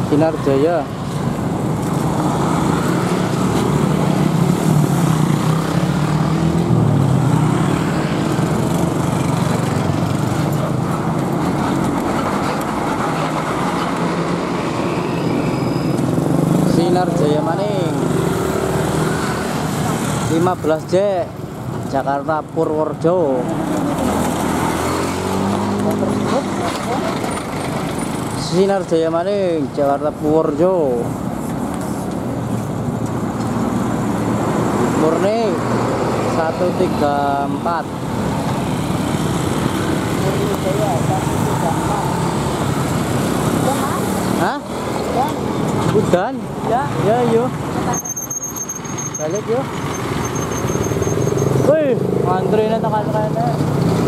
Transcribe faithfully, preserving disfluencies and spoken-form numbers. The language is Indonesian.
Sinar Jaya. Sinar Jaya Maning lima belas J Jakarta Purworejo. Sinar Jaya Maning Jakarta Purworejo. Murni satu tiga empat. Hah? Udan? Ya, ya yuk. Balik yuk. Wih, antrinya tekan-tekan.